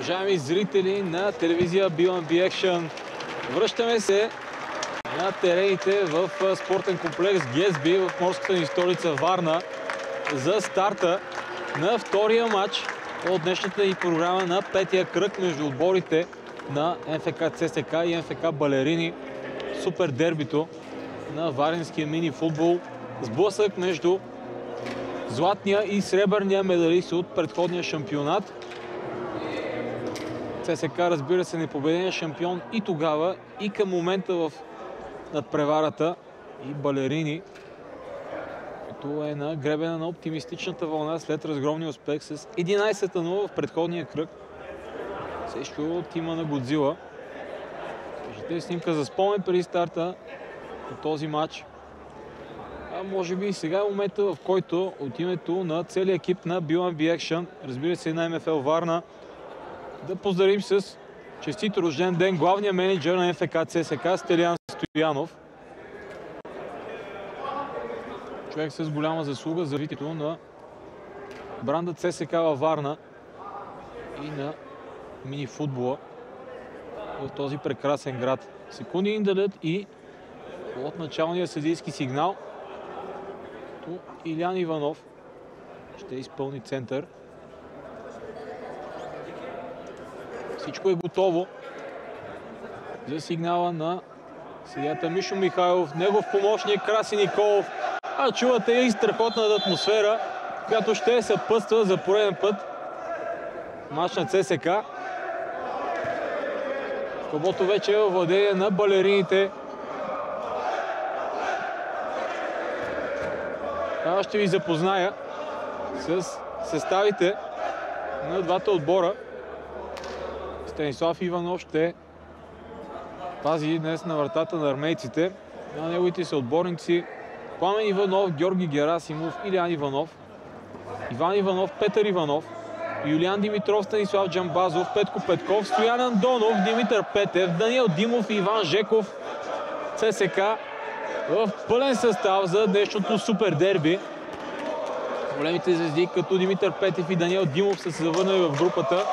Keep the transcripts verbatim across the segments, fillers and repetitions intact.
Уважаеми зрители на телевизия би ен би Action, връщаме се на терените в спортен комплекс Гезби в морската ни столица Варна за старта на втория матч от днешната ни програма на петия кръг между отборите на ен еф ка ЦСКА и ен еф ка Балерини. Супер дербито на варненския мини футбол. Сблъсък между златния и сребърния медалист от предходния шампионат. ЦСКА, разбира се, непобедения шампион и тогава, и към момента в надпреварата, и Балерини, който е на гребена на оптимистичната вълна след разгромния успех с единайсет на нула в предходния кръг срещу тима на Годзила. Виждате снимка за спомен преди старта от този матч. А може би сега е момента, в който от името на целия екип на би ен би Action, разбира се, на ем еф ел Варна, да поздравим с честит рожден ден главния менеджер на ен еф ка ЦСКА Стелиян Стоянов. Човек с голяма заслуга за развитието на бранда ЦСКА във Варна и на мини футбола в този прекрасен град. Секунди индалят и от началния съдийски сигнал Илян Иванов ще изпълни център. Всичко е готово за сигнала на съдията Мишо Михайлов, негов помощник Краси Николов. А чувате и страхотната атмосфера, която ще съпътства за пореден път мач на ЦСКА. Кълбото вече е във владение на балерините. Аз ще ви запозная с съставите на двата отбора. Станислав Иванов ще пази днес на вратата на армейците. На неговите са отборници Пламен Иванов, Георги Герасимов, Илян Иванов, Иван Иванов, Петър Иванов, Юлиан Димитров, Станислав Джамбазов, Петко Петков, Стоян Андонов, Димитър Петев, Даниел Димов и Иван Жеков. ЦСКА в пълен състав за днешното супер дерби. Големите звезди като Димитър Петев и Даниел Димов са се завърнали в групата.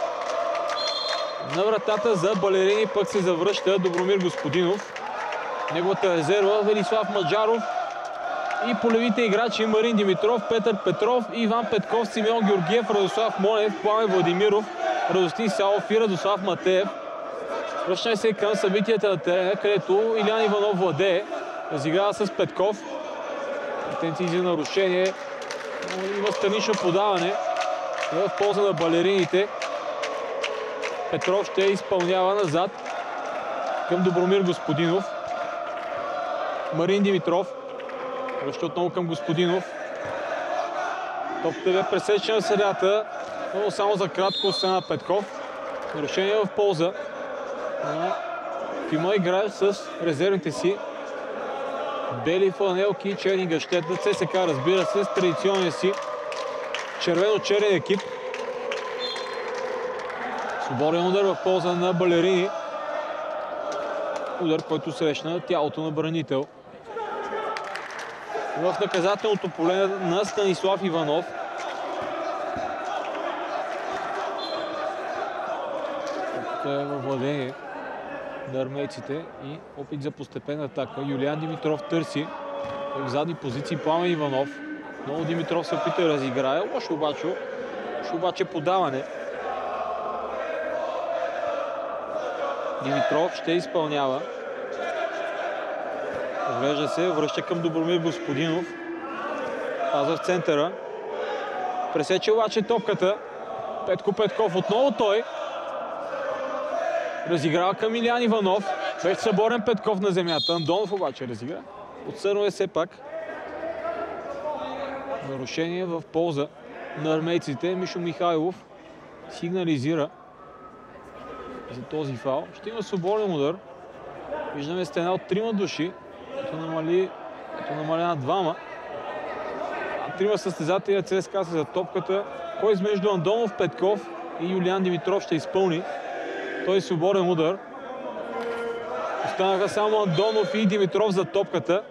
На вратата за Балерини пък се завръща Добромир Господинов. Неговата резерва Велислав Маджаров и полевите играчи Марин Димитров, Петър Петров, Иван Петков, Симеон Георгиев, Радослав Монев, Пламен Владимиров, Радостин Салов и Радослав Матеев. Връщаме се към събитията на терена, където Илян Иванов владее. Разиграва с Петков. Претенции за нарушение. Има странично подаване в полза на балерините. Петров ще изпълнява назад към Добромир Господинов. Марин Димитров връща отново към Господинов. Топката бе пресечена в средата, но само за кратко от страна Петков. Нарушение в полза на тима играч с резервните си. Бели фланелки и черни гащета. ЦСКА, разбира се, с традиционния си червено-черен екип. Свободен удар в полза на Балерини. Удар, който срещна тялото на бранител. В наказателното поле на Станислав Иванов. Тук е във владение на армейците и опит за постепенна атака. Юлиан Димитров търси в задни позиции Пламен Иванов. Много Димитров се опита да разиграе. Лошо обаче, лошо обаче подаване. Димитров ще изпълнява. Оглежда се, връща към Добромир Господинов. Пазва в центъра. Пресече обаче топката. Петко Петков, отново той. Разиграва към Илян Иванов. Вече съборен Петков на земята. Андонов обаче разигра. Отсърнал е все пак. Нарушение в полза на армейците. Мишо Михайлов сигнализира за този фал. Ще има свободен удар. Виждаме стена от трима души, като намали, като намаля на двама. Трима състезатели на ЦСКА са за топката. Кой измежду Андонов, Петков и Юлиан Димитров ще изпълни. Той е свободен удар. Останаха само Андонов и Димитров за топката.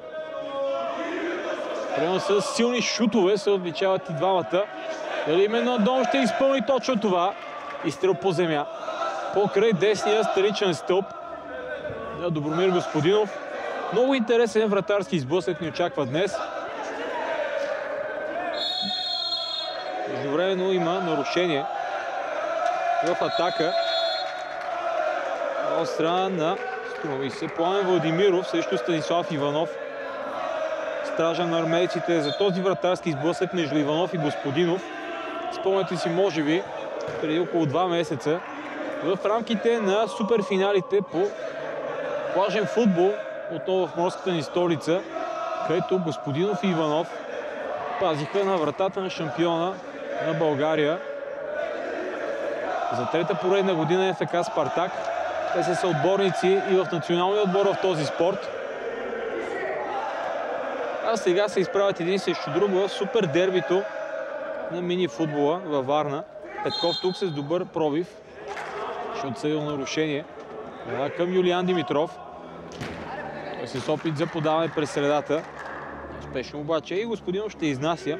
Прямо с силни шутове се отличават и двамата. Дали именно Андонов ще изпълни точно това? изстрел по земя. Покрай десния страничен стълб на Добромир Господинов. Много интересен вратарски сблъсък ни очаква днес. Междувременно има нарушение в атака от страна на, струва ми се, Пламен Владимиров срещу Станислав Иванов. Стража на армейците за този вратарски сблъсък между Иванов и Господинов. Спомняте си, може би, преди около два месеца в рамките на суперфиналите по плажен футбол, отново в морската ни столица, където Господинов и Иванов пазиха на вратата на шампиона на България. За трета поредна година е ФК Спартак. Те са съотборници и в националния отбор в този спорт. А сега се изправят един срещу друг в супер дербито на мини футбола във Варна. Петков тук с добър пробив. Ще отсъдил нарушение. Към Юлиан Димитров. Той с опит за подаване през средата. Успешно обаче и Господинов ще изнася.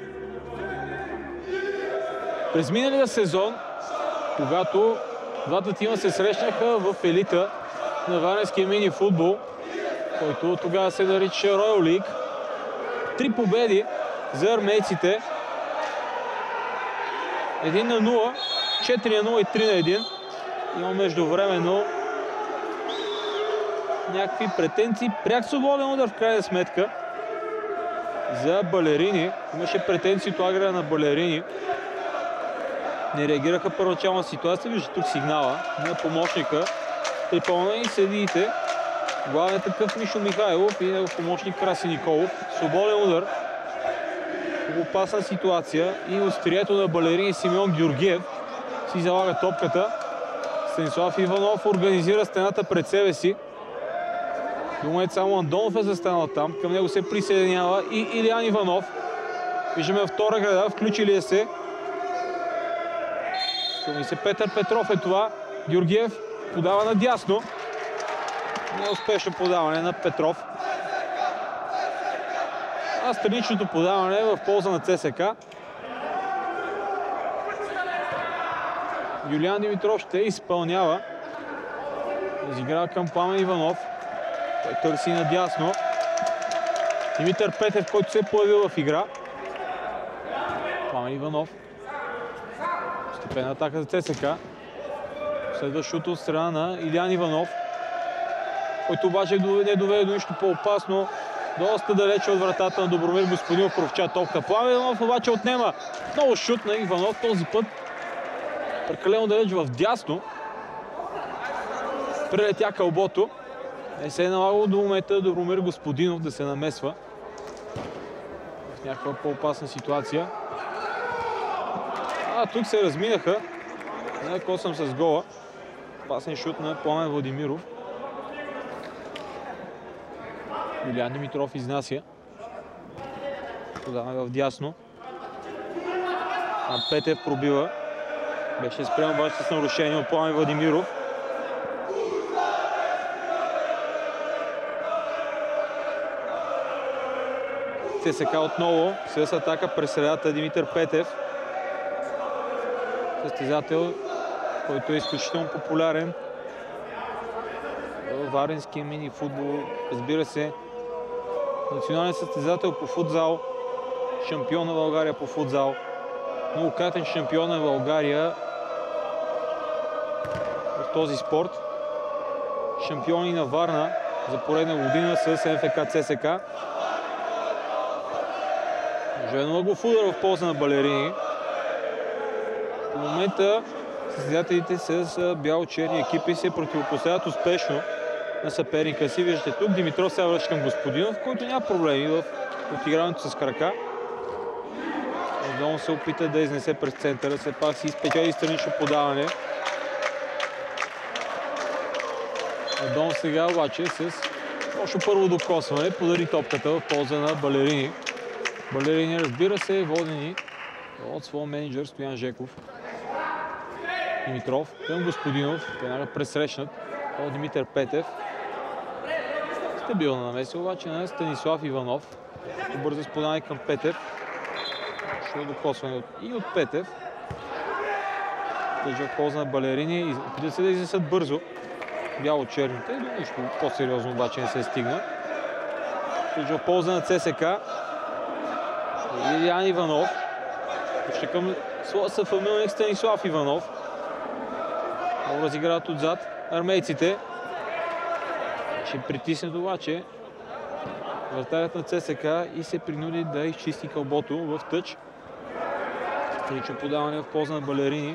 През миналия сезон, когато двата тима се срещнаха в елита на варненския мини футбол, който тогава се нарича Royal League, три победи за армейците. един на нула, четири на нула и три на един. Има междувременно някакви претенции. Пряк свободен удар в крайна сметка за Балерини. Имаше претенции от лагера на Балерини. Не реагираха първоначална ситуация. Вижте тук сигнала на помощника. Припълнени и съдиите. Главният такъв Мишо Михайлов и негов помощник Краси Николов. Свободен удар. Опасна ситуация и острието на Балерини Симеон Георгиев си залага топката. Станислав Иванов организира стената пред себе си. До момент само Андонов е застанал там. Към него се присъединява и Илиан Иванов. Виждаме втора града, включили е се. Туми се Петър Петров е това. Георгиев подава надясно. Неуспешно подаване на Петров. А страничното подаване е в полза на ЦСКА. Юлиан Димитров ще изпълнява. Изиграва към Пламен Иванов. Той търси надясно. Димитър Петев, който се е появил в игра. Пламен Иванов. Степенна атака за ЦСКА. Следващото от страна на Илиан Иванов, който обаче не доведе до нищо по-опасно. Доста далече от вратата на Добромир Господинов провча топка. Пламен Иванов обаче отнема много шут на Иванов. Този път прекалено далеч в дясно. Прелетя кълбото. Не се е налагало до момента Добромир Господинов да се намесва в някаква по-опасна ситуация. А тук се разминаха. Не косъм с гола. Опасен шут на Пламен Владимиров. Юлиан Димитров изнася. Подава в дясно. А Петев пробива. Беше спрямо обаче с нарушение от Пламен Владимиров. ЦСКА отново с атака през средата Димитър Петев. Състезател, който е изключително популярен в варненския мини футбол. Разбира се, национален състезател по футзал, шампион на България по футзал, многократен шампион на България в този спорт. Шампиони на Варна за поредна година с МФК ЦСКА. Жено го удар в полза на Балерини. В момента състезателите с бяло-черни екипи се противопоставят успешно на съперника си. Виждате тук Димитров се връща към Господинов, който няма проблеми в отиграването с крака. Отдолу се опита да изнесе през центъра, все пак си изпечели странично подаване. Отдолу сега обаче с още първо докосване подари топката в полза на Балерини. Балерини, разбира се, водени от своя менеджер Стоян Жеков. Димитров към Господинов, веднага пресрещнат от Димитър Петев. Стабилна намеса обаче на Станислав Иванов. Бързо подаване към Петев. Ще е докосване и от Петев. Тъжа в полза на Балерини. Опитат се да изнесат бързо бяло-черните. До нищо по-сериозно обаче не се стигна. Тъжа в полза на ЦСКА. Илиян Иванов. Ще към своя съфамилник Станислав Иванов. Много разиграват отзад армейците. Ще притиснат обаче вратарят на ЦСКА и се принуди да изчисти кълбото в тъч. Тричо подаване в полза на Балерини.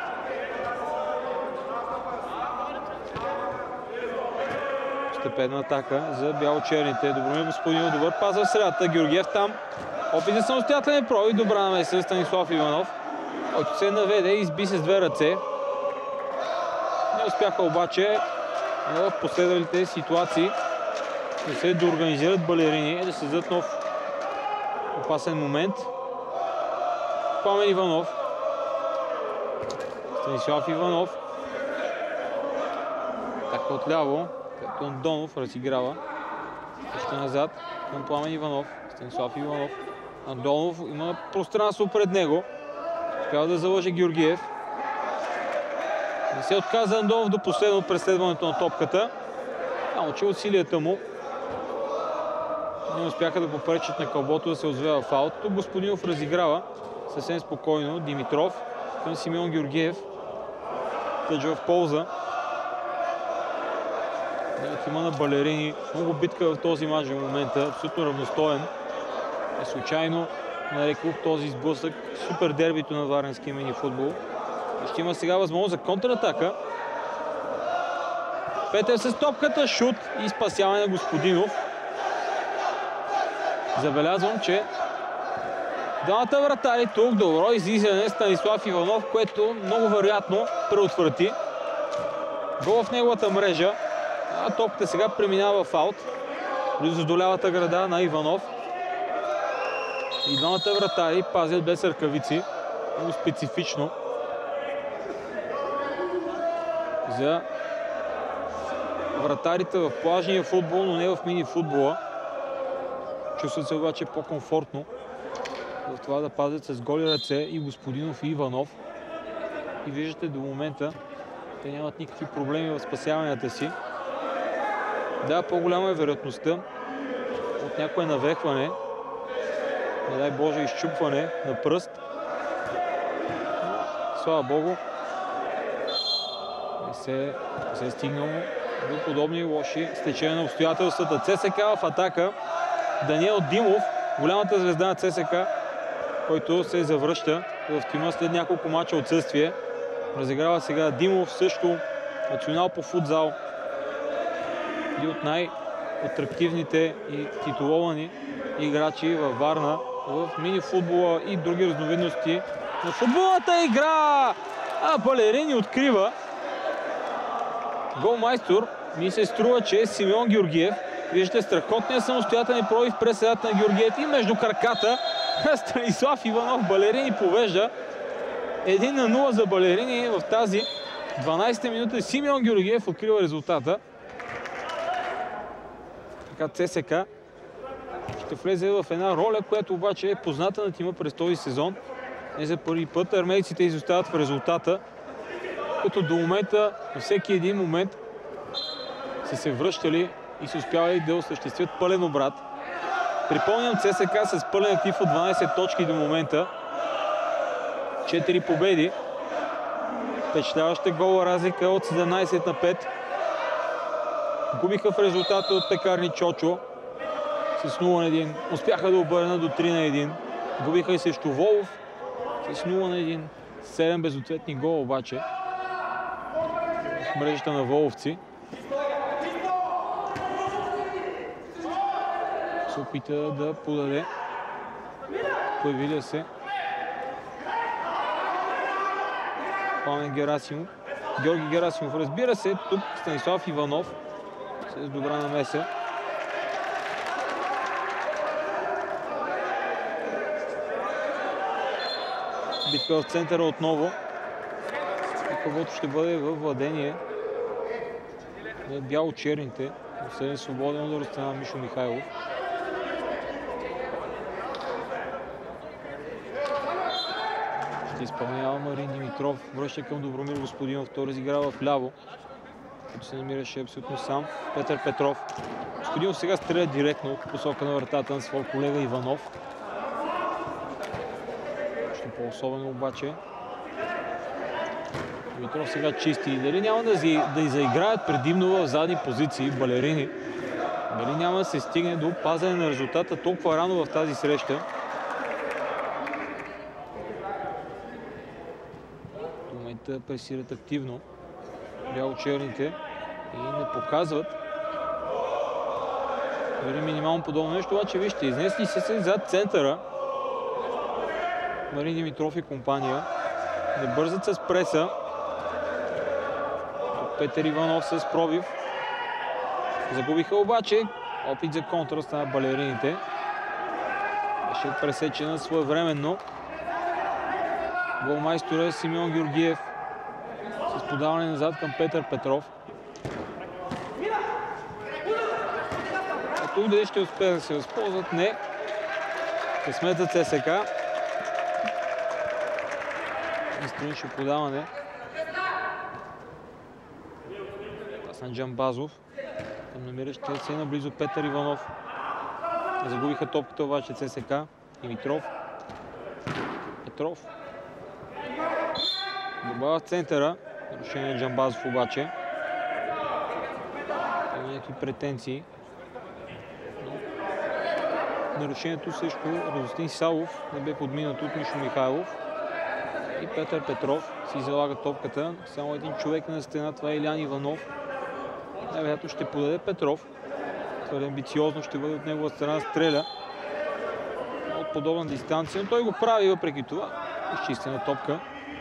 Постепенна атака за бяло-черните. Добромир Господинов, добър пас в средата. Георгиев там. Опит за самостоятелен проби. Добра намеса Станислав Иванов, който се наведе и изби с две ръце. Не успяха обаче в последвалите ситуации да се доорганизират Балерини и да създадат нов опасен момент. Пламен Иванов. Станислав Иванов. Така отляво, като Андонов разиграва. Още назад към Пламен Иванов. Станислав Иванов. Андонов има пространство пред него. Трябва да залъже Георгиев. Не се отказа Андонов до последно преследването на топката. Само че усилията му не успяха да попречат на кълбото да се отзвева фаул. Тук Господинов разиграва съвсем спокойно Димитров към Симеон Георгиев. Тъджа в полза. Има на Балерини. Много битка в този мач в момента. Абсолютно равностоен. Е случайно нарекох този сблъсък супер дербито на варненския мини футбол. И ще има сега възможност за контратака. Петър с топката, шут и спасяване на Господинов. Забелязвам, че двамата вратари тук, добро излизане Станислав Иванов, което много вероятно преотврати гол в неговата мрежа. А топката сега преминава в аут. Близо до лявата града на Иванов. И двамата вратари пазят без ръкавици. Много специфично за вратарите в плажния футбол, но не в мини футбола. Чувстват се обаче по-комфортно в това да пазят с голи ръце и Господинов и Иванов. И виждате до момента те нямат никакви проблеми в спасяванията си. Да, по-голяма е вероятността от някое навехване, не дай Боже изчупване на пръст. Слава Богу, не се, не се е стигнало до подобни лоши стечения на обстоятелствата. ЦСКА в атака. Даниел Димов, голямата звезда на ЦСКА, който се завръща в тима след няколко мача отсъствие. Разиграва сега Димов, също национал по футзал. И от най-атрактивните и титуловани играчи във Варна в мини футбола и други разновидности на футболната игра. А Балерини открива. Голмайстор ми се струва, че е Симеон Георгиев. Виждате страхотния самостоятелен пробив през средата на Георгиев и между краката Станислав Иванов. Балерини повежда. един на нула за Балерини в тази дванадесета минута. Симеон Георгиев открива резултата. Така ЦСКА ще влезе в една роля, която обаче е позната на тима през този сезон. Не за първи път армейците изостават в резултата, като до момента на всеки един момент са се връщали и са успявали да осъществят пълен обрат. Припомням, ЦСКА с пълен актив от дванадесет точки до момента. четири победи. Впечатляваща гола разлика от седемнадесет на пет. Губиха в резултата от Пекарни Чочо с нула на един. Успяха да обърнат до три на един. Губиха и срещу Волов с нула на един. седем безответни гола обаче в мрежата на воловци. Се опита да подаде. Появиля се Пламен Герасимов. Георги Герасимов, разбира се, тук Станислав Иванов с добра намеса. Битка в центъра отново. Каквото ще бъде във владение на бяло-черните. Съден свободен удар от страна Мишо Михайлов. Ще изпълнява Марин Димитров. Връща към Добромир Господинов. Той разиграва вляво, като се намираше абсолютно сам. Петър Петров. Господинов сега стреля директно от посока на вратата на своя колега Иванов. Нещо по-особено обаче. Димитров сега чисти. Дали няма да, зи, да заиграят предимно в задни позиции балерини? Дали няма да се стигне до пазене на резултата толкова рано в тази среща? В момента пресират активно бяло-черните и не показват дори минимално подобно нещо, обаче вижте, изнесли се се зад центъра Марин Димитров и компания. Не бързат с преса. Петър Иванов с пробив. Загубиха обаче. Опит за контра стана балерините. Беше пресечена своевременно. Голмайстора Симеон Георгиев с подаване назад към Петър Петров. А тук дали ще успеят да се възползват? Не. Късмет за ЦСК. Странично подаване. Пас на Джамбазов. Към намиращия се наблизо Петър Иванов. Загубиха топката обаче ЦСК. Димитров. Петров. Добава в центъра. Нарушение на Джамбазов обаче. Има някакви претенции. Нарушението срещу Радостин Савов не бе подминато от Мишо Михайлов. И Петър Петров си залага топката. Само един човек на стена, това е Илян Иванов. Най-вероятно ще подаде Петров. Твърде амбициозно ще бъде от негова страна стреля. От подобна дистанция, но той го прави въпреки това. Изчистена топка.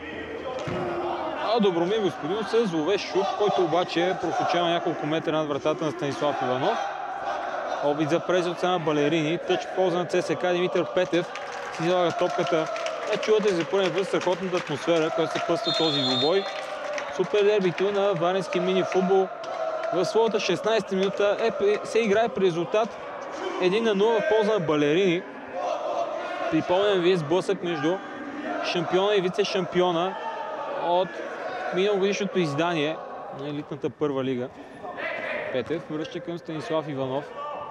А Добромир Господинов се зловещ шут, който обаче профучава няколко метра над вратата на Станислав Иванов. Опит за през от страна балерини. Тъч в полза на ЦСК. Димитър Петев си залага топката. А чувате за пореден път страхотната атмосфера, която се пъства този двубой. Супер дербито на варненски мини футбол. В своята шестнадесета минута е, се играе при резултат един на нула в полза на балерини. Припомням ви сблъсък между шампиона и вице-шампиона от миналогодишното издание на елитната първа лига. Петев връща към Станислав Иванов.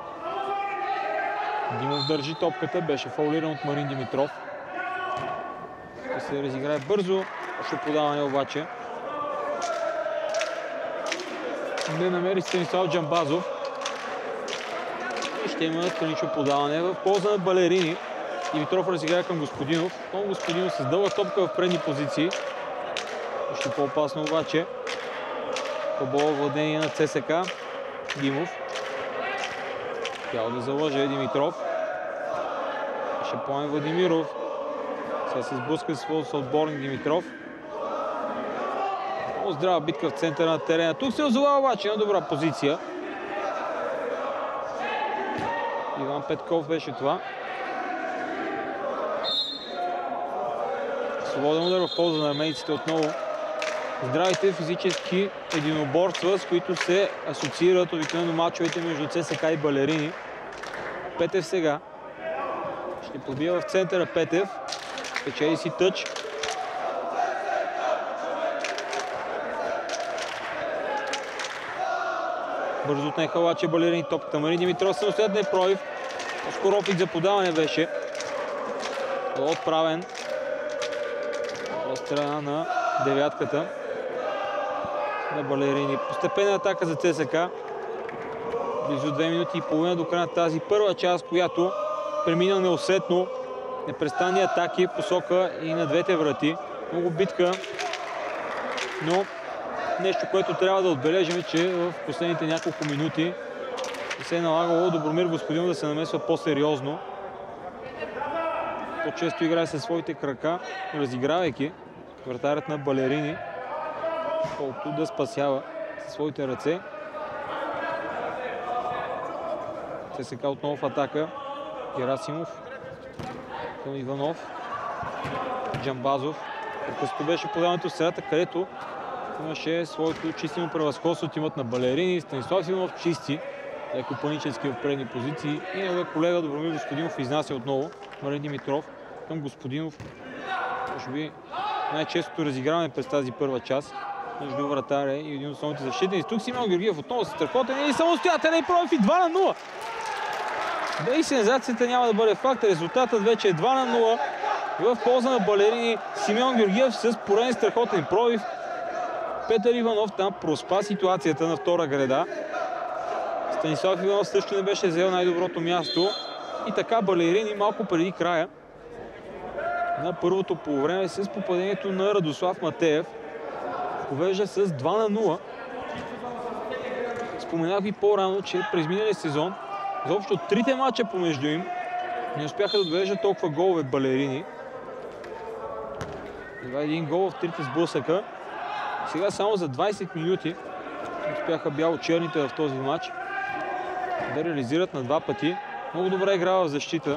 Димов държи топката, беше фаулиран от Марин Димитров. Ще се разиграе бързо, още подаване обаче. Не намери Станислав Джамбазов. И ще има странично подаване в полза на балерини. Димитров разиграе към Господинов. Но Господинов с дълга топка в предни позиции. Още по-опасно обаче. По-боло владение на ЦСК. Димов. Тял да залъже Димитров. Ще поеме Владимиров. Сега се сблъска с отборник Димитров. Много здрава битка в центъра на терена. Тук се озова обаче на добра позиция. Иван Петков беше това. Свободен удар в полза на армейците отново. Здравите физически единоборства, с които се асоциират обикновено мачовете между ЦСК и балерини. Петев сега. Ще побива в центъра Петев. Печели си тъч. Бързо отнеха обаче балерини топката. Марин Димитров самостоятелен е пробив. По-скоро опит за подаване беше. Отправен от страна на девятката на балерини. Постепенна атака за ЦСК. Близо две минути и половина до края на тази първа част, която премина неусетно. Непрестанни атаки в посока и на двете врати. Много битка, но нещо, което трябва да отбележим е, че в последните няколко минути се е налагало Добромир Господинов да се намесва по-сериозно. По-често играе със своите крака, разигравайки вратарят на балерини, колкото да спасява със своите ръце. ЦСК отново в атака. Герасимов към Иванов. Джамбазов. Късто беше подаването в средата, където имаше своето чистено превъзходство от имат на балерини. Станислав Иванов чисти, леко панически в предни позиции. И неговия колега Добромир Господинов изнася отново. Марин Димитров към Господинов. Може би най-честото разиграване през тази първа част между вратаря и един от основните защитници. Тук Симеон Георгиев отново се страхотен и самостоятелен пробив и два на нула. Дали сензацията няма да бъде факт, резултатът вече е два на нула в полза на Балерини. Симеон Георгиев с пореден страхотен пробив. Петър Иванов там проспа ситуацията на втора града. Станислав Иванов също не беше взел най-доброто място. И така Балерини малко преди края на първото полувреме с попадението на Радослав Матеев повежда с два на нула. Споменах ви по-рано, че през миналия сезон заобщо трите мача помежду им не успяха да довеждат толкова голове Балерини. Това е един гол в трите сблъсъка. Сега само за двайсет минути успяха бяло-черните в този матч да реализират на два пъти. Много добре играва в защита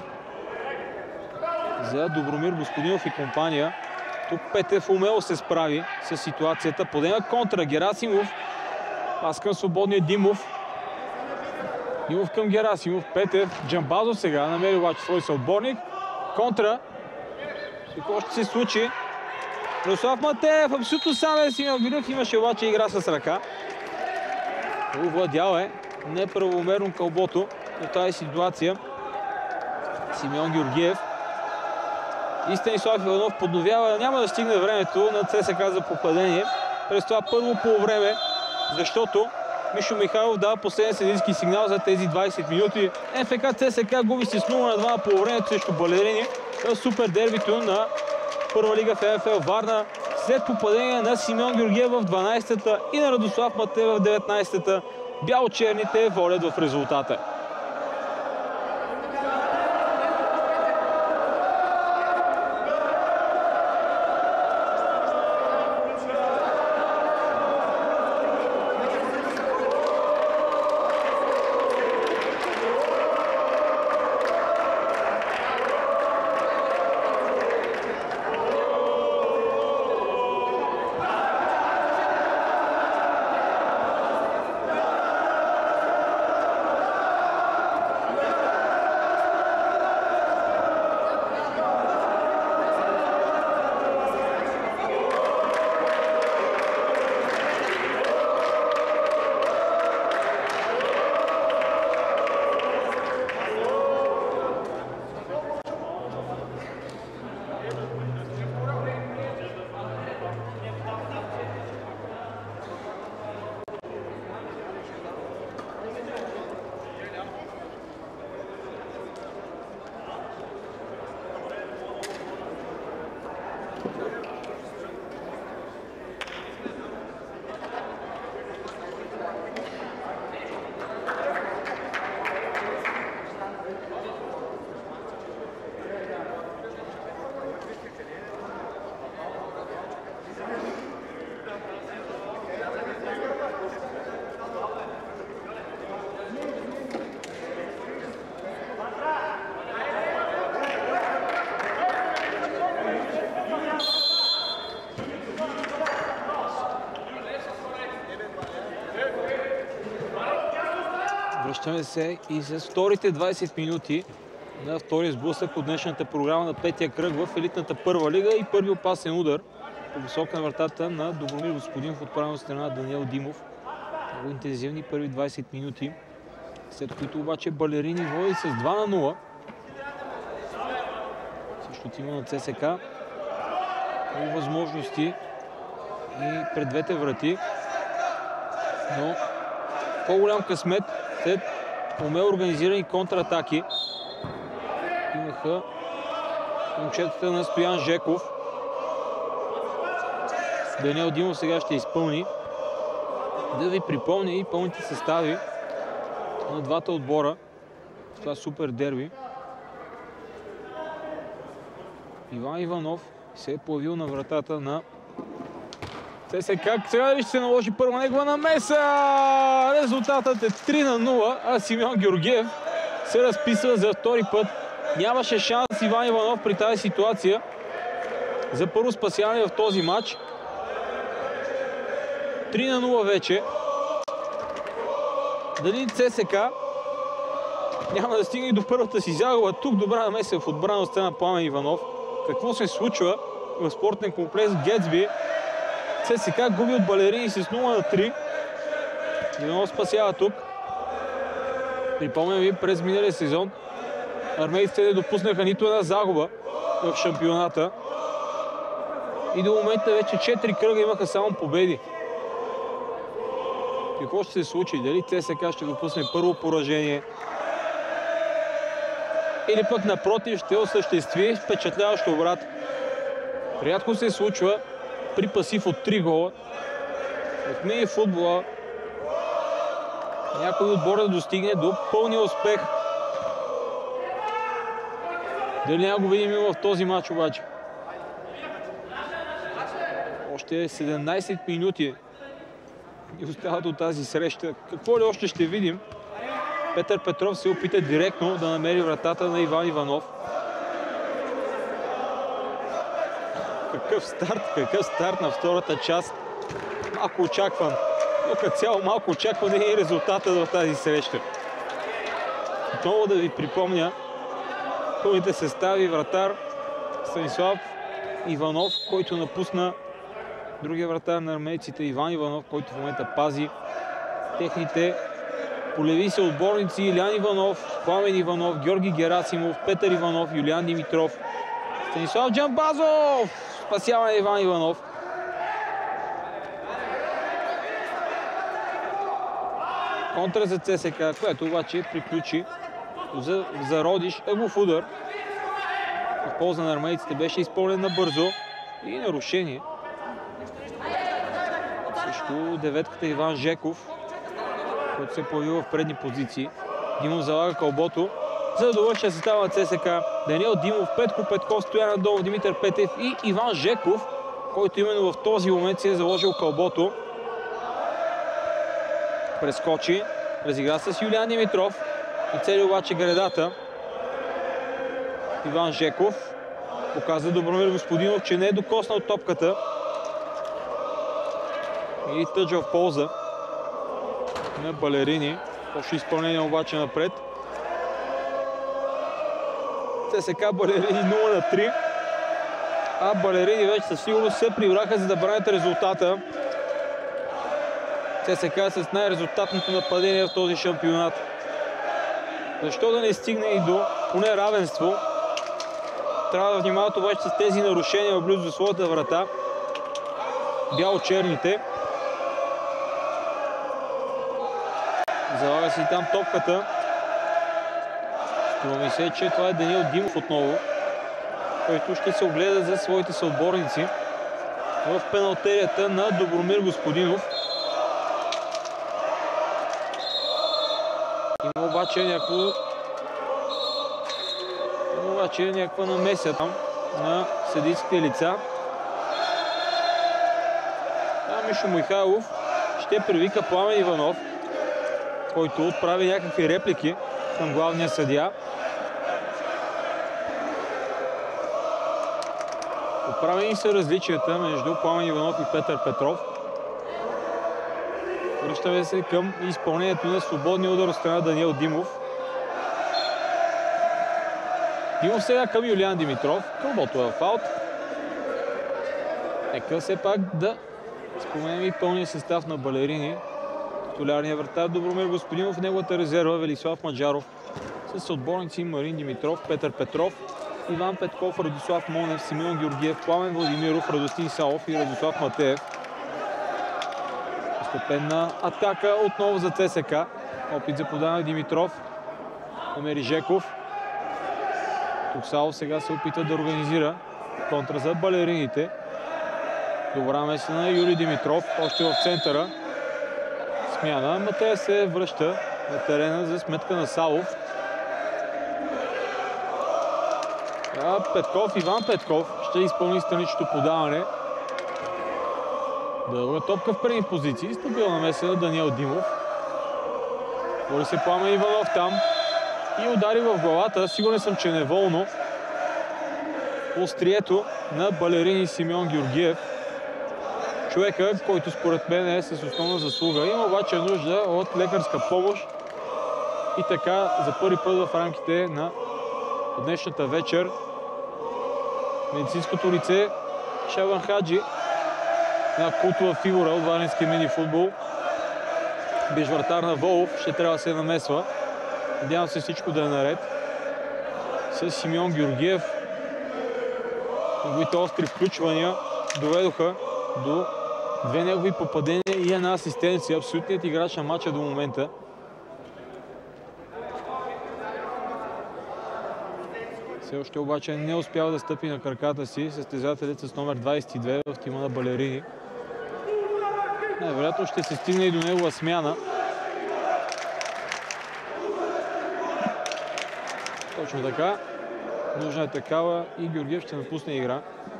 за Добромир Господинов и компания. Тук Петев умело се справи с ситуацията. Подема контра Герасимов. Пас към свободния Димов. Димов към Герасимов. Петев. Джамбазов сега намери обаче свой съотборник. Контра. Какво ще се случи? Радослав Матеев абсолютно сам е. Симеон Георгиев имаше обаче игра с ръка. Овладял е неправомерно кълбото в тази ситуация. Симеон Георгиев. И Станислав Иванов подновява. Няма да стигне времето на ЦСКА за попадение през това първо полувреме, защото Мишо Михайлов дава последен съдийски сигнал за тези двайсет минути. НФК ЦСКА губи с нула на два на полувремето срещу Балерини в супер дербито на първа лига в НФЛ Варна. След попадение на Симеон Георгиев в дванайсетата и на Радослав Матеев в деветнайсетата, бяло-черните водят в резултата. Връщаме се и с вторите двайсет минути на втория сблъсък от днешната програма на петия кръг в елитната първа лига и първи опасен удар по висока на вратата на Добромир Господинов от правилна страна на Даниел Димов. Много интензивни първи двайсет минути, след които обаче Балерини води с два на нула. Също тима на ЦСКА. Много възможности и пред двете врати, но по-голям късмет след умело организирани контратаки имаха момчетата на Стоян Жеков. Даниел Димов сега ще изпълни. Да ви припомня и пълните състави на двата отбора. Това супер дерби. Иван Иванов се е появил на вратата на ЦСКА. Сега ли ще се наложи първа негова намеса? Резултатът е три на нула, а Симеон Георгиев се разписва за втори път. Нямаше шанс Иван Иванов при тази ситуация за първо спасяване в този матч. три на нула вече. Дали ЦСКА няма да стигне до първата си загуба? Тук добра намеса в отбрана от страна Пламен Иванов. Какво се случва? в спортен комплекс Гетсби. ЦСКА губи от Балерини с нула на три. Иванов спасява тук. Припомням ви, през миналия сезон армейците не допуснаха нито една загуба в шампионата. И до момента вече четири кръга имаха само победи. Какво ще се случи? Дали ЦСКА ще допусне първо поражение? Или пък напротив ще осъществи впечатляващ обрат? Рядко се случва при пасив от три гола в мини футбола някой отбор да достигне до пълния успех. Дали няма го видим и в този матч обаче? Още седемнайсет минути ни остават от тази среща. Какво ли още ще видим? Петър Петров се опита директно да намери вратата на Иван Иванов. Какъв старт, какъв старт на втората част. Малко очакван. Но като цяло малко очакван е и резултатът в тази среща. Отново да ви припомня пълните състави: вратар Станислав Иванов, който напусна, другия вратар на армейците Иван Иванов, който в момента пази техните полеви са отборници: Илян Иванов, Пламен Иванов, Георги Герасимов, Петър Иванов, Юлиан Димитров, Станислав Джамбазов. Спасява Иван Иванов. Контра за ЦСКА, което обаче приключи за, за Родиш. Ъгов удар в полза на армейците беше изпълнен набързо и нарушение. Също деветката Иван Жеков, който се появил в предни позиции. Димов залага кълбото, за да довърши състава на ЦСКА. Даниел Димов, Петко Петков, Стоян Андонов, Димитър Петев и Иван Жеков, който именно в този момент си е заложил кълбото. Прескочи, разигра с Юлиан Димитров и цели обаче гредата. Иван Жеков показва Добромир Господинов, че не е докоснал топката. И тъч в полза на Балерини. Още изпълнение обаче напред. ЦСКА Балерини нула на три. А Балерини вече със сигурност се прибраха, за да бранят резултата. ЦСКА с най-резултатното нападение в този шампионат. Защо да не стигне и до поне равенство? Трябва да внимават обаче с тези нарушения близо до своята врата. Бяло-черните. Залага си там топката. Струва ми се, че това е Даниел Димов отново, който ще се огледа за своите съотборници в пеналтерията на Добромир Господинов. Има обаче някакво... Има обаче някаква намеса там на съдийските лица. А Мишо Михайлов ще привика Пламен Иванов, който отправи някакви реплики към главния съдия. Отправени са различията между Пламен Иванов и Петър Петров. Връщаме се към изпълнението на свободния удар от страна Даниел Димов. Димов сега към Юлиан Димитров. Кълбото е в аут. Нека все пак да споменем и пълния състав на Балерини. Титулярният вратар Добромир Господинов, в неговата резерва Велислав Маджаров с отборници Марин Димитров, Петър Петров, Иван Петков, Радослав Монев, Симеон Георгиев, Пламен Владимиров, Радостин Салов и Радослав Матеев. Постепенна атака отново за ЦСКА. Опит за подаване Димитров. Намери Жеков. Тук Салов сега се опита да организира контра за Балерините. Добра меса на Юрий Димитров, още в центъра. Смяна. Матеев се връща на терена за сметка на Салов. А Петков, Иван Петков ще изпълни страничното подаване. Дълга топка в предни позиции. Стабилна меса на Даниел Димов. Бори се Пламен Иванов там и удари в главата. Сигурен съм, че неволно. Острието на Балерини Симеон Георгиев. Човека, който според мен е с основна заслуга. Има обаче нужда от лекарска помощ. И така за първи път в рамките на днешната вечер медицинското лице Шеван Хаджи, една култова фигура от варненския мини футбол. Биш вратар на Волов, ще трябва да се намесва. Надявам се всичко да е наред. С Симеон Георгиев. Неговите остри включвания доведоха до две негови попадения и една асистенция. Абсолютният играч на матча до момента. Все още обаче не успява да стъпи на краката си състезателят с номер двадесет и две в тима на Балерини. Най-вероятно ще се стигне и до негова смяна. Точно така. Нужна е такава и Георгиев ще напусне игра.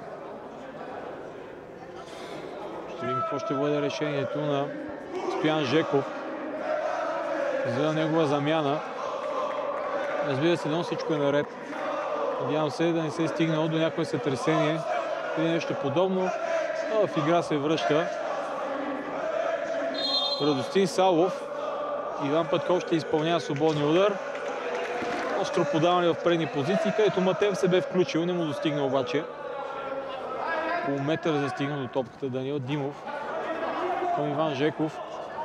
Ще видим какво ще бъде решението на Стоян Жеков за негова замяна. Разбира се, но всичко е наред. Надявам се да не се е стигнало до някое сътресение или нещо подобно. А в игра се връща Радостин Салов. Иван Петков ще изпълнява свободния удар. Остро подаване в предни позиции, където Матеев се бе включил. Не му достигна обаче. Около метър застигна до топката Даниел Димов. Към Иван Жеков.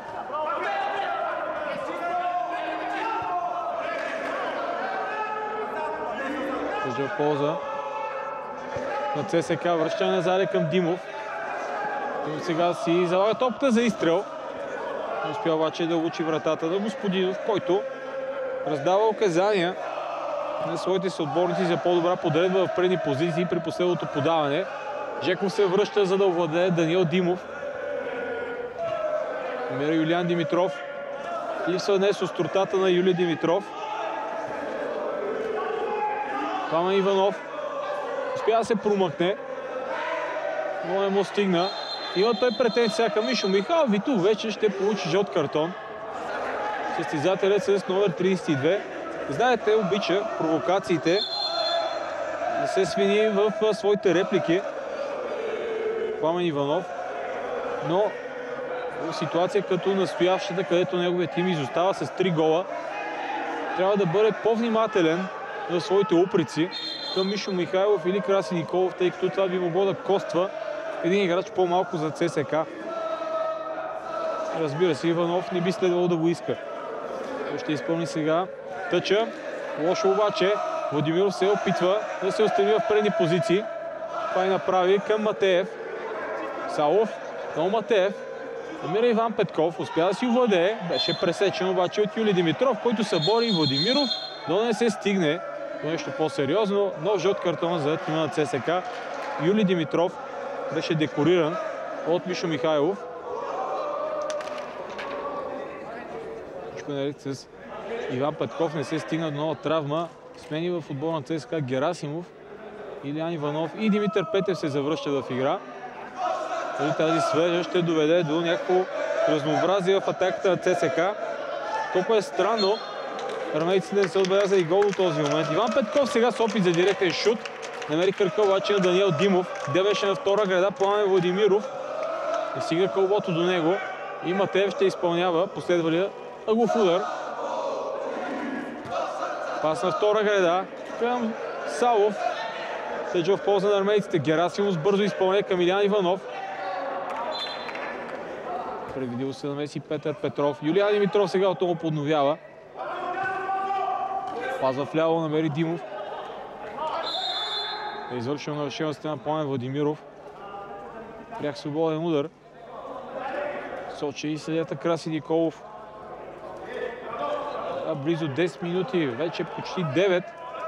Тъжа в полза на ЦСК. Връщане назад към Димов. Димов сега си залага топката за изстрел. Не успя обаче да учи вратата на Господинов, който раздава указания на своите съотборници за по-добра подредба в предни позиции при последното подаване. Жеков се връща, за да овладее Даниел Димов. Намира Юлиан Димитров. Липсва днес остротата на Юлия Димитров. Пламен Иванов успя да се промъкне, но не му стигна. Има той претенция към Мишо Михайлов и тук вече ще получи жълт картон. Състезателят с номер тридесет и две. Знаете, обича провокациите да се свини в своите реплики. Пламен Иванов. Но в ситуация като настоящата, където неговият тим изостава с три гола, трябва да бъде по-внимателен за своите упреци към Мишо Михайлов или Краси Николов, тъй като това би могло да коства един играч по-малко за ЦСК. Разбира се, Иванов не би следвало да го иска. Той ще изпълни сега тъча. Лошо обаче. Владимиров се опитва да се остави в предни позиции. Това и направи към Матеев. Салов. Но Матеев. Намира Иван Петков. Успя да си овладее. Беше пресечен обаче от Юли Димитров, който събори Владимиров, но не се стигне до нещо по-сериозно. Нов жълт картон за тима на ЦСК. Юли Димитров беше декориран от Мишо Михайлов. Всичко наред с Иван Петков. Не се стигна до нова травма. Смени в футбол на ЦСКА Герасимов, Илиян Иванов и Димитър Петев се завръща в игра. Тази свежа ще доведе до някакво разнообразие в атаката на ЦСКА. Колко е странно армейците не се отбеляза и гол до този момент. Иван Петков сега с опит за директен шут. Намери кръка обаче на Даниел Димов. Де беше на втора града Пламен Владимиров. Не стига кълбото до него. И Матеев ще изпълнява последвалия ъглов удар. Пас на втора града към Салов. Тъжа в полза на армейците. Герасимов бързо изпълнява към Илиян Иванов. Предвидил се намеси Петър Петров. Юлиан Димитров сега отново подновява. Пазва вляво, намери Димов. Е извършил нарушение на Пламен Владимиров. Прях свободен удар. Сочи и съдията Краси Николов. А близо десет минути, вече почти девет.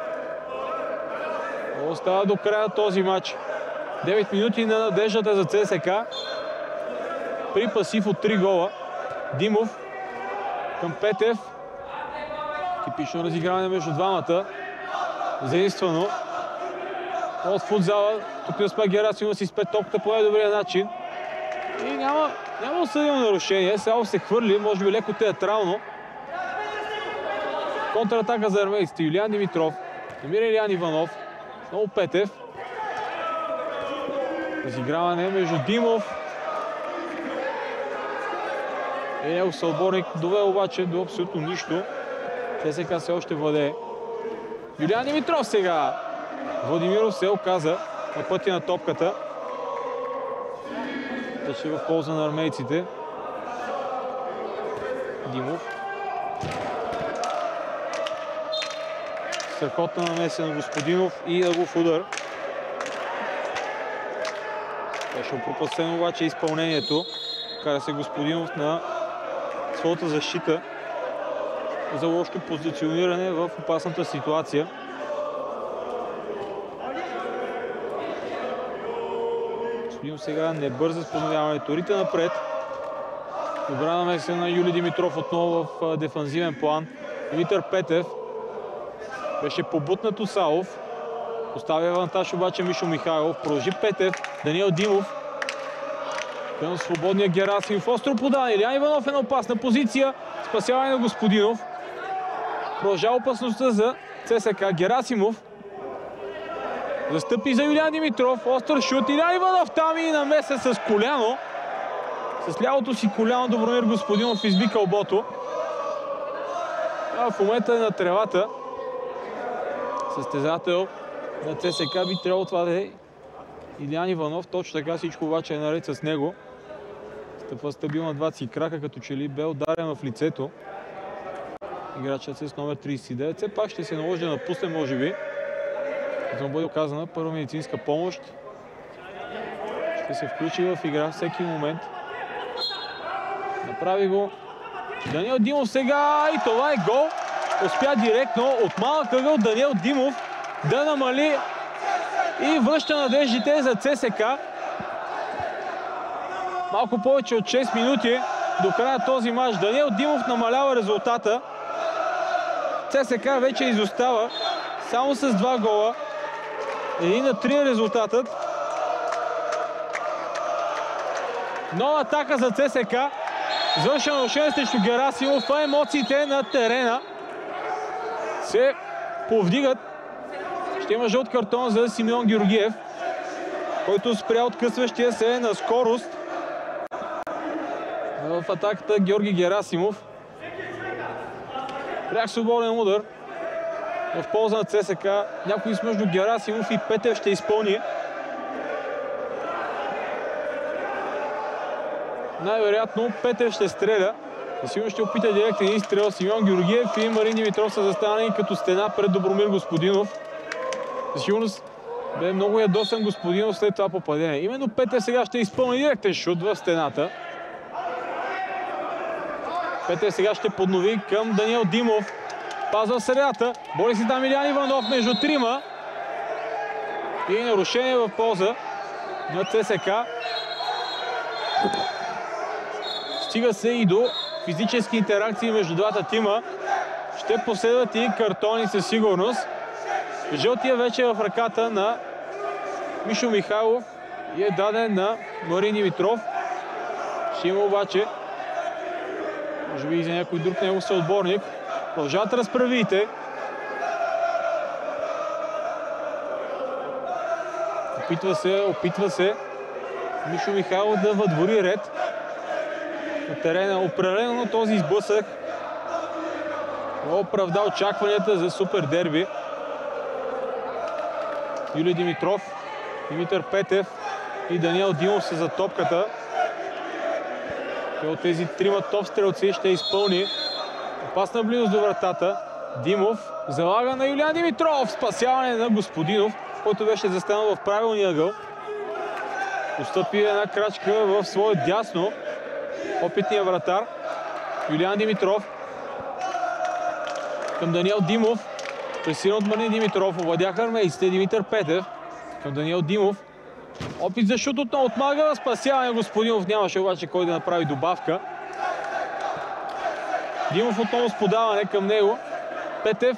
Остава до края на този матч. девет минути на надеждата за ЦСКА. При пасив от три гола. Димов към Петев. Типично разиграване между двамата. Заинствано от футзала. Тук не успя Герасимов си спе топката по най-добрия начин. И няма, няма осъдено нарушение. Сега се хвърли, може би леко театрално. Контратака за армейците. Юлиан Димитров. Намира Илиян Иванов. Много Петев. Разиграване между Димов и негов съотборник. Довел обаче до абсолютно нищо. ЦСКА все още владее. Юлиан Димитров сега. Владимиров се оказа на пътя на топката. Тъче в полза на армейците. Димов. Страхотна намеса на Господинов и ъглов удар. Беше опропастено обаче изпълнението. Кара се Господинов на своята защита за лошо позициониране в опасната ситуация. Господинов сега не бърза с подновяването. Рита напред. Добра намеса на Юли Димитров отново в дефанзивен план. Димитър Петев. Беше побутнат Усалов. Оставя авантаж обаче Мишо Михайлов. Продължи Петев. Даниел Димов. Към свободния Герасимов. Остро подаване. Илиян Иванов е на опасна позиция. Спасяване на Господинов. Продължава опасността за ЦСКА. Герасимов. Застъпи за Юлиан Димитров. Остър шут. Илиян Иванов там и намеса с коляно. С лявото си коляно Добромир Господинов изби кълбото. А в момента е на тревата. Състезател на ЦСКА би трябвало това да е Илиян Иванов. Точно така всичко обаче е наред с него. Стъпва стабилно на двата си крака, като че ли бе ударен в лицето. Играчът с номер трийсет и девет. Все пак ще се наложи да напусне, може би. За да бъде оказана първа медицинска помощ. Ще се включи в игра всеки момент. Направи го Даниел Димов сега и това е гол. Успя директно от малък ъгъл Даниел Димов да намали и връща надеждите за ЦСКА. Малко повече от шест минути до края на този мач. Даниел Димов намалява резултата. ЦСКА вече изостава само с два гола. Един на три е резултатът. Нова атака за ЦСКА. Завършва нарушение срещу Герасимов, а емоциите на терена се повдигат. Ще има жълт картон за Симеон Георгиев, който спря откъсващия се на скорост в атаката Георги Герасимов. Пряк свободен удар в полза на ЦСКА. Някой между Герасимов и Петев ще изпълни. Най-вероятно Петев ще стреля. И сигурно ще опита директен изстрел. Симеон Георгиев и Марин Димитров са застанали като стена пред Добромир Господинов. За сигурност бе много ядосан Господинов след това попадение. Именно Петев сега ще изпълни директен шут в стената. Петев сега ще поднови към Даниел Димов. Пазва в средата. Бори си там Илиян Иванов между трима. И нарушение в полза на ЦСКА. Стига се и до физически интеракции между двата тима. Ще последват и картони със сигурност. Жълтия вече е в ръката на Мишо Михайлов и е даден на Марин Димитров. Ще има обаче, може би и за някой друг негов съотборник. Продължават разправите. Опитва се, опитва се Мишо Михайлов да въдвори ред на терена. Определено този изблъсък оправда очакванията за супер дерби. Юли Димитров, Димитър Петев и Даниел Димов са за топката. От тези трима топ стрелци ще изпълни опасна близост до вратата. Димов залага на Юлиян Димитров. Спасяване на Господинов, който беше застанал в правилния ъгъл. Постъпи една крачка в свое дясно. Опитния вратар Юлиян Димитров към Даниел Димов. Пресилен от Марин Димитров. Овладяха армейците. Димитър Петев към Даниел Димов. Опит за шут отново от Магала. Спасяване на Господинов. Нямаше обаче кой да направи добавка. Димов отново с подаване към него. Петев.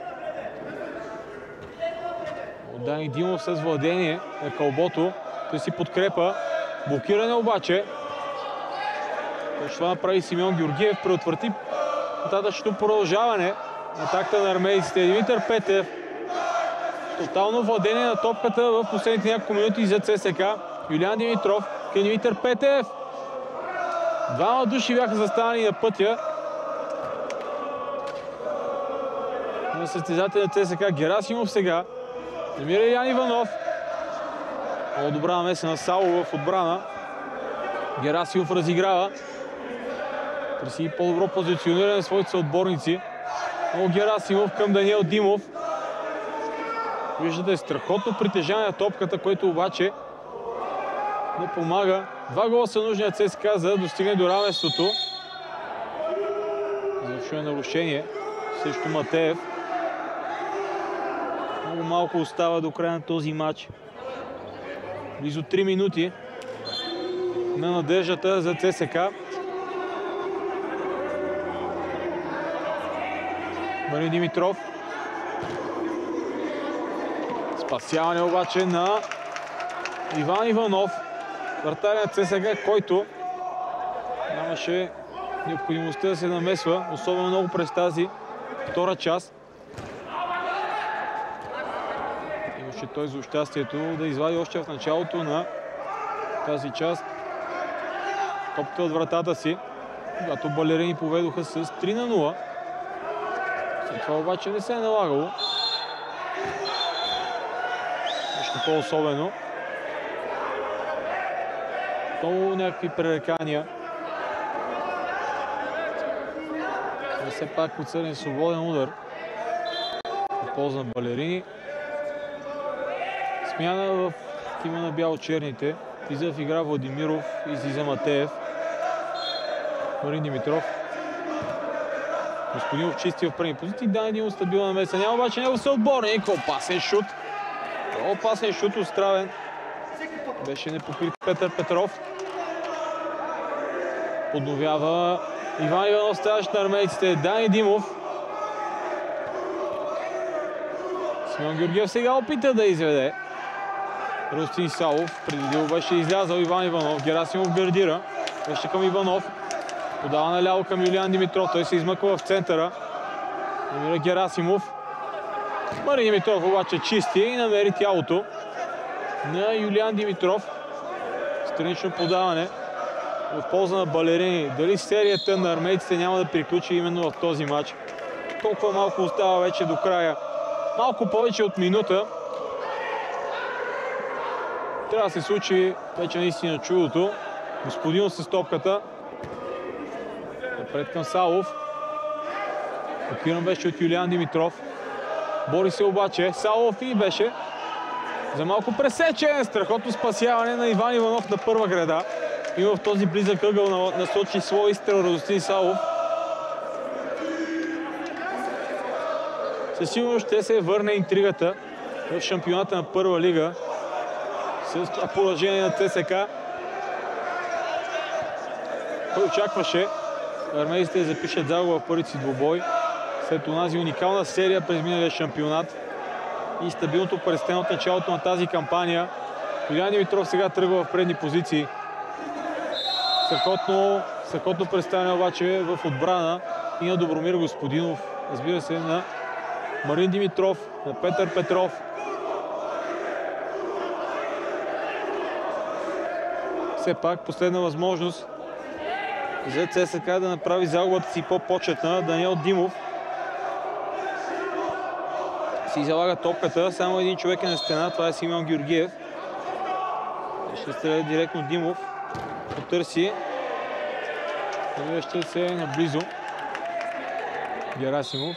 Дани Димов с владение на кълбото. Той си подкрепа. Блокиране обаче. Точно това направи Симеон Георгиев. Преотвърти нататъчното продължаване на атаката на армейците. Димитър Петев. Тотално владение на топката в последните няколко минути за ЦСКА. Юлиян Димитров към Димитър Петев. Двама души бяха застанали на пътя на състезател на ЦСКА. Герасимов сега. Намира Илиян Иванов. Много добра намеса на Сало в отбрана. Герасимов разиграва. Търси по-добро позициониране на своите съотборници. Но Герасимов към Даниел Димов. Виждате страхотно притежание на топката, което обаче не помага. Два гола са нужни на ЦСКА, за да достигне до равенството. Завършено нарушение срещу Матеев. Много малко остава до края на този матч. Близо три минути на надеждата за ЦСКА. Марин Димитров. Спасяване обаче на Иван Иванов. Вратаря на ЦСКА, който нямаше необходимостта да се намесва, особено много през тази втора част. Имаше той за участието да извади още в началото на тази част топката от вратата си, когато балерини поведоха с три на нула. След това обаче не се е налагало нещо по-особено. Много някакви пререкания. Но все пак отсъден свободен удар в полза на балерини. Смяна в тима на бяло-черните. Влиза в игра Владимиров, излиза Матеев. Марин Димитров. Господинов чисти в предни позиции. Да, един стабилна меса. Няма обаче него съотборник. Опасен шут. Опасен шут отстравен. Беше непокрит Петър Петров. Подновява Иван Иванов, ставащ на армейците. Дани Димов. Симеон Георгиев сега опита да изведе Рустин Савов. Преди беше излязал Иван Иванов. Герасимов гардира. Беше към Иванов. Подава наляво към Юлиан Димитров. Той се измъква в центъра. Намира Герасимов. Марин Димитров обаче чисти и намери тялото на Юлиан Димитров. Странично подаване в полза на балерини. Дали серията на армейците няма да приключи именно в този матч? Толкова малко остава вече до края. Малко повече от минута. Трябва да се случи вече наистина чудото. Господинов с топката. Напред към Савов. Блокиран беше от Юлиан Димитров. Бори се обаче. Савов и беше за малко пресечен. Страхотно спасяване на Иван Иванов на първа града. И в този близък ъгъл насочи своя изстрел Радостин Савов. Със сигурност ще се върне интригата в шампионата на първа лига с поражение на ЦСКА. Той очакваше армейците да запишат загуба в първите си двубой след онази уникална серия през миналия шампионат и стабилното представяне от началото на тази кампания. Юлиан Димитров сега тръгва в предни позиции. Страхотно, страхотно представяне обаче в отбрана и на Добромир Господинов. Разбира се, на Марин Димитров, на Петър Петров. Все пак последна възможност за ЦСКА да направи загубата си по-почетна. Даниел Димов си залага топката. Само един човек е на стена. Това е Симеон Георгиев. Ще стреля директно Димов. Потърси. Ще се наблизо. Герасимов.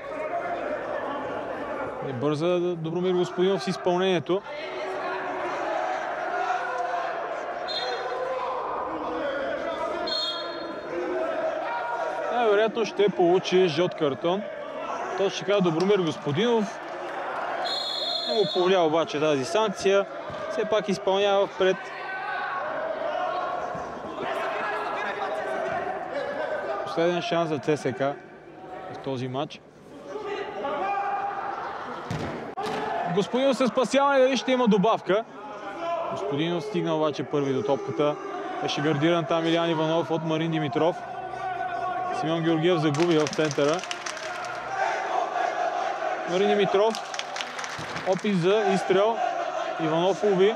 Не бърза Добромир Господинов с изпълнението. Най-вероятно ще получи жълт картон. Той ще казва Добромир Господинов. Не му повлия обаче тази санкция. Все пак изпълнява впред. Последен шанс за ЦСКА в този матч. Господинов се спасяване, дали ще има добавка. Господинов стигна обаче първи до топката. Беше гардиран там Илиан Иванов от Марин Димитров. Симеон Георгиев загуби в центъра. Марин Димитров. Опит за изстрел. Иванов уби.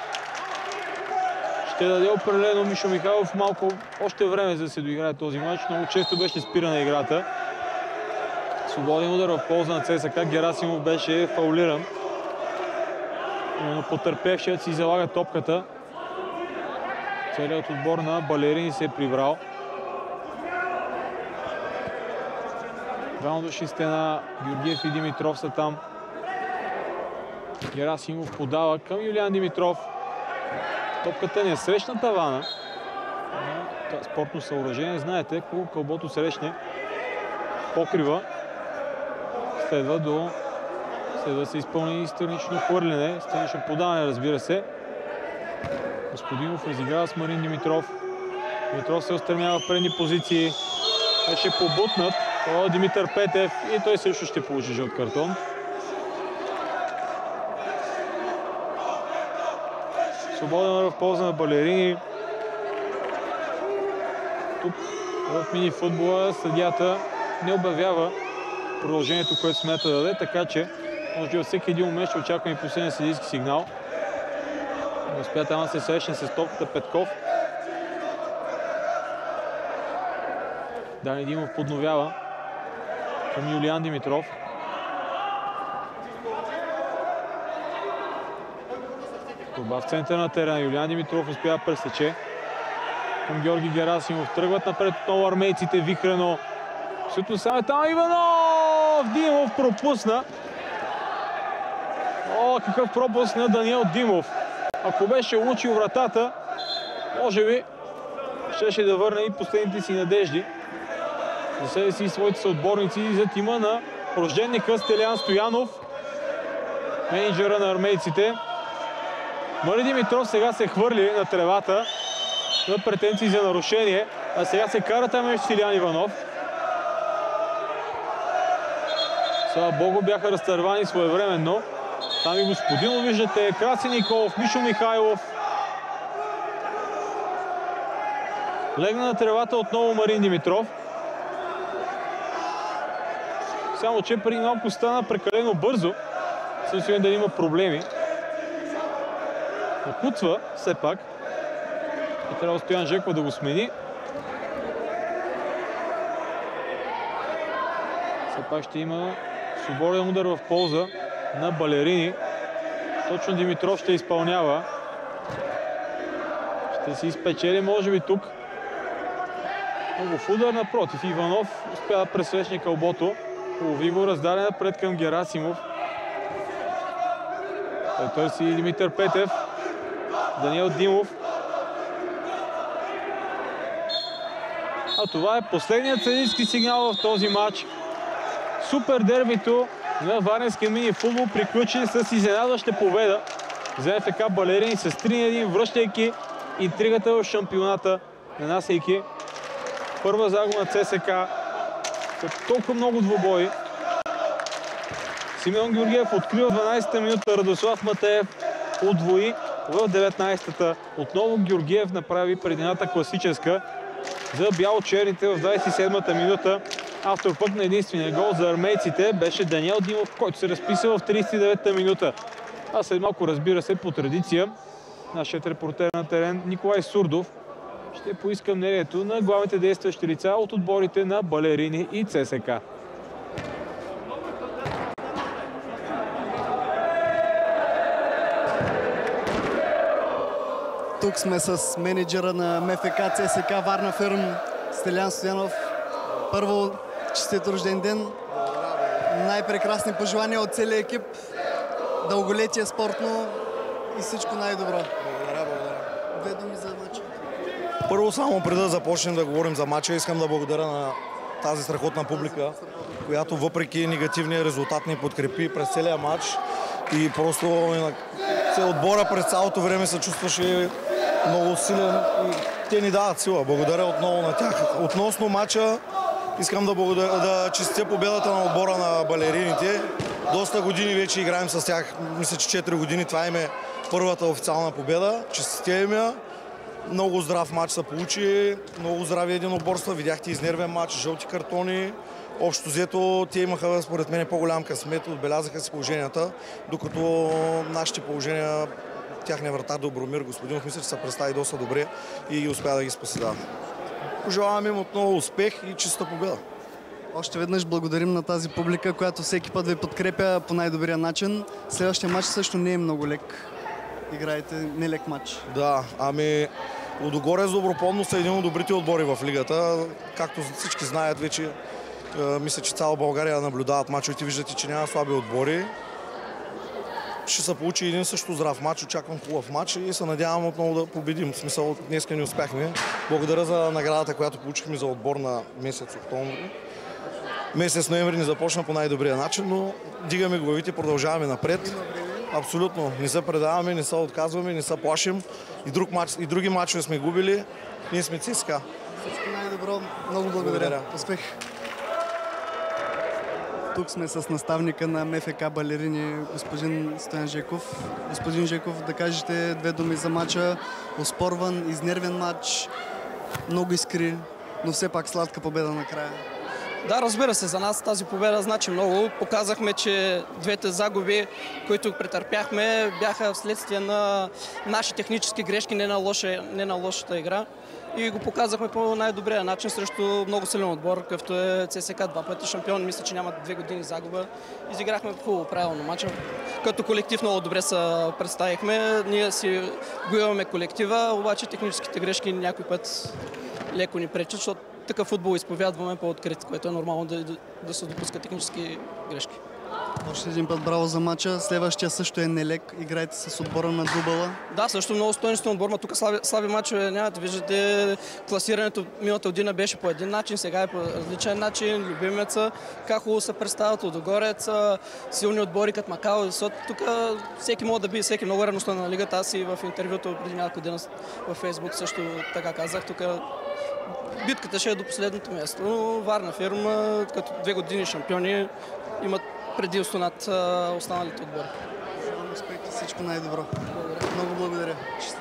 Ще даде определено Мишо Михайлов малко още време за да се доиграе този матч. Много често беше спирана играта. Свободен удар в полза на ЦСКА. Герасимов беше фаулиран. Именно потърпевшият си залага топката. Целият отбор на Балерини се е прибрал. Двама души стена, Георгиев и Димитров са там. Герасимов подава към Юлиан Димитров. Топката не срещна тавана. Спортно съоръжение, знаете, когато кълбото срещне покрива, следва до следва да се изпълни странично хвърляне, странично подаване, разбира се. Господинов разиграва с Марин Димитров. Димитров се устремява в предни позиции. Беше побутнат. Това е Димитър Петев и той също ще получи жълт картон. Свободен в полза на Балерини. Тук в мини-футбола съдията не обявява продължението, което смята да даде, така че може би във всеки един момент ще очакваме последния съдийски сигнал. Не успя там да се срещне с топката Петков. Дани Димов подновява към Юлиан Димитров. Борба в центъра на терена. Юлиан Димитров успява да пресече към Георги Герасимов. Тръгват напред отново армейците. Вихрено. Също само е там Иванов! Димов пропусна. О, какъв пропуск на Даниел Димов. Ако беше улучил вратата, може би щеше да върне и последните си надежди за себе си и своите съотборници и за тима на рожденника Стелян Стоянов, менеджера на армейците. Марин Димитров сега се хвърли на тревата на претенции за нарушение, а сега се кара там между Стилян Иванов. Слава Богу, бяха разтървани своевременно. Там и Господинов виждате, Краси Николов, Мишо Михайлов. Легна на тревата отново Марин Димитров. Само че преди малко стана прекалено бързо. Съм сигурен да има проблеми. Накуцва все пак. И трябва Стоян Жекова да го смени. Все пак ще има свободен удар в полза на Балерини. Точно Димитров ще изпълнява. Ще си изпечели, може би тук. Много в удар, напротив. Иванов успя да пресрещне кълбото. Лови го, раздаде напред към Герасимов. Той търси Димитър Петев. Даниел Димов. А това е последният съдийски сигнал в този матч. Супер дербито на варненския мини-футбол приключи с изненадваща победа за еф ка Балерини с три на един, връщайки интригата в шампионата, нанасяйки първа загуба на Це Ес Ка. Толкова много двубои. Симеон Георгиев открива в дванадесета минута, Радослав Матеев удвои в деветнадесетата. Отново Георгиев направи предината класическа за бяло-черните в двадесет и седмата минута. Автор пък на единствения гол за армейците беше Даниел Димов, който се разписа в тридесет и деветата минута. А след малко, разбира се, по традиция, нашият репортер на терен Николай Сурдов ще поиска мнението на главните действащи лица от отборите на Балерини и Це Ес Ка. Тук сме с менеджера на ем еф ка Це Ес Ка Варна Фирм Стелян Стоянов. Първо, честит рожден ден. Най-прекрасни пожелания от целия екип. Дълголетие спортно и всичко най-добро. Благодаря, благодаря. Две думи за матча. Първо, само преди да започнем да говорим за матча, искам да благодаря на тази страхотна публика, която въпреки негативния резултат ни подкрепи през целия матч. И просто отбора през цялото време се чувстваше много силен и те ни дават сила. Благодаря отново на тях. Относно матча, искам да, благодаря, да честитя победата на отбора на Балерините. Доста години вече играем с тях. Мисля, че четири години. Това им е първата официална победа. Честитя им я. Много здрав матч се получи. Много здрави единоборства. Видяхте изнервен матч, жълти картони. Общо взето, те имаха, според мен, по-голям късмет. Отбелязаха си положенията, докато нашите положения, тяхния вратар Добромир Господинов, мисля, че се представи доста добре и успя да ги спаси. Да. Пожелавам им отново успех и чиста победа. Още веднъж благодарим на тази публика, която всеки път ви подкрепя по най-добрия начин. Следващия матч също не е много лек. Играете нелек матч. Да, ами Лудогорец Добропонно са един от добрите отбори в лигата. Както всички знаят вече, мисля, че цяла България наблюдават мачовете. Виждате, че няма слаби отбори. Ще се получи един също здрав матч. Очаквам хубав матч и се надявам отново да победим. В смисъл, днеска не успяхме. Благодаря за наградата, която получихме за отбор на месец октомври. Месец ноември ни започна по най-добрия начин, но дигаме главите, продължаваме напред. Абсолютно. Не се предаваме, не се отказваме, не се плашим. И, друг матч, и други матчове сме губили. Ние сме ЦСКА. Всичко най-добро. Много благодаря. благодаря. Успех. Тук сме с наставника на МФК Балерини, господин Стоян Жеков. Господин Жеков, да кажете две думи за матча. Оспорван, изнервен матч, много искри, но все пак сладка победа накрая. Да, разбира се, за нас тази победа значи много. Показахме, че двете загуби, които претърпяхме, бяха вследствие на наши технически грешки, не на, лоша, не на лошата игра. И го показахме по най-добрия начин срещу много силен отбор, какъвто е ЦСКА, два пъти шампион. Мисля, че няма две години загуба. Изиграхме хубаво, правилно матча. Като колектив много добре се представихме. Ние си го имаме колектива, обаче техническите грешки някой път леко ни пречат, защото такъв футбол изповядваме по-открит, което е нормално да, да, да се допускат технически грешки. Още един път браво за матча. Следващия също е нелек. Играете с отбора на Дубала. Да, също много стойностен отбор, но тук слаби, слаби матчове нямате. Виждате, класирането миналата година беше по един начин, сега е по различен начин. Любимеца, как хубаво се представят Лудогорец, силни отбори като Макао. Тук всеки може да бие, всеки много ревността на лигата. Аз и в интервюто преди няколко дена във Фейсбук също така казах. Тук битката ще е до последното място. Варна фирма, като две години шампиони, имат предимство над останалите отбори. Успех и всичко най-добро. Много благодаря.